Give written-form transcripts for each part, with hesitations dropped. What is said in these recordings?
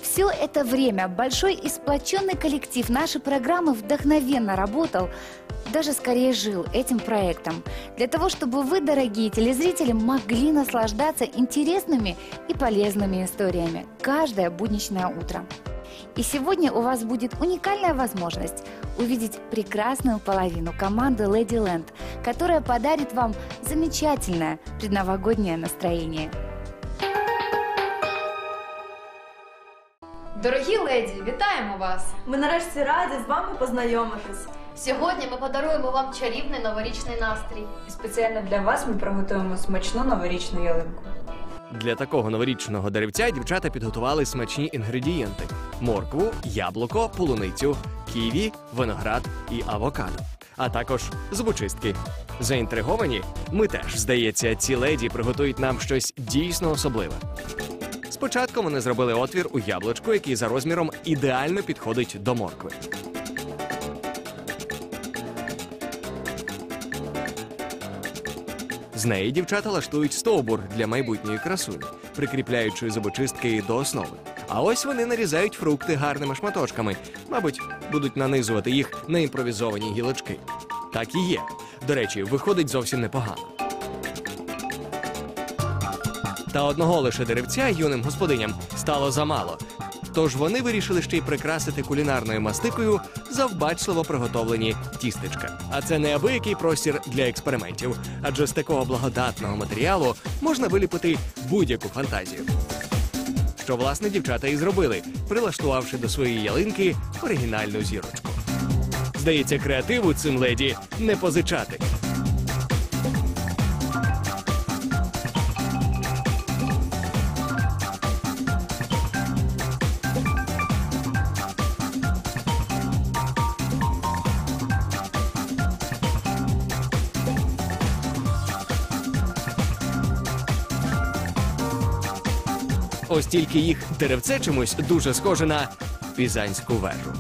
Все это время большой и сплоченный коллектив нашей программы вдохновенно работал, даже скорее жил этим проектом, для того, чтобы вы, дорогие телезрители, могли наслаждаться интересными и полезными историями каждое будничное утро. И сегодня у вас будет уникальная возможность увидеть прекрасную половину команды Ladyland, которая подарит вам замечательное предновогоднее настроение. Дорогі леді, вітаємо вас! Ми нарешті раді з вами познайомитись. Сьогодні ми подаруємо вам чарівний новорічний настрій. І спеціально для вас ми приготуємо смачну новорічну ялинку. Для такого новорічного деревця дівчата підготували смачні інгредієнти: моркву, яблуко, полуницю, ківі, виноград і авокадо, а також зубочистки. Заінтриговані? Ми теж, здається, ці леді приготують нам щось дійсно особливе. Спочатку вони зробили отвір у яблучку, який за розміром ідеально підходить до моркви. З неї дівчата лаштують стовбур для майбутньої красуні, прикріпляючи зубочистки до основи. А ось вони нарізають фрукти гарними шматочками. Мабуть, будуть нанизувати їх на імпровізовані гілочки. Так і є. До речі, виходить зовсім непогано. Та одного лише деревця юним господиням стало замало. Тож вони вирішили ще й прикрасити кулінарною мастикою завбачливо приготовлені тістечка. А це неабиякий простір для експериментів, адже з такого благодатного матеріалу можна виліпити будь-яку фантазію. Що, власне, дівчата і зробили, прилаштувавши до своєї ялинки оригінальну зірочку. Здається, креативу цим леді не позичати. Ось тільки їх деревце чомусь дуже схоже на Пізанську вежу.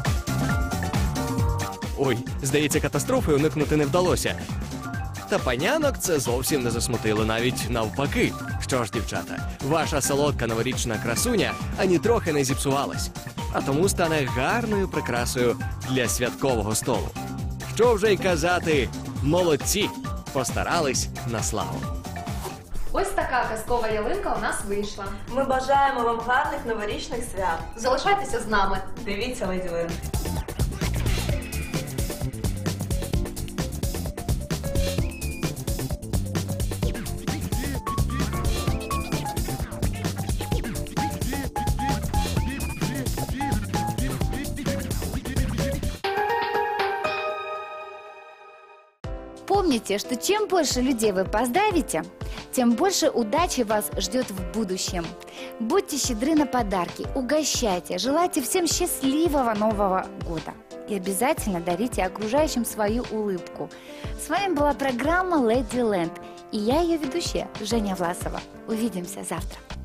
Ой, здається, катастрофи уникнути не вдалося. Та панянок це зовсім не засмутило, навіть навпаки. Що ж, дівчата, ваша солодка новорічна красуня ані трохи не зіпсувалась, а тому стане гарною прикрасою для святкового столу. Що вже й казати, молодці, постарались на славу. Ось така казкова ялинка у нас вийшла. Ми бажаємо вам гарних новорічних свят. Залишайтеся з нами. Дивіться Ladyland. Помните, что чем больше людей вы поздравите, тем больше удачи вас ждет в будущем. Будьте щедры на подарки, угощайте, желайте всем счастливого Нового года. И обязательно дарите окружающим свою улыбку. С вами была программа Ladyland, и я ее ведущая Женя Власова. Увидимся завтра.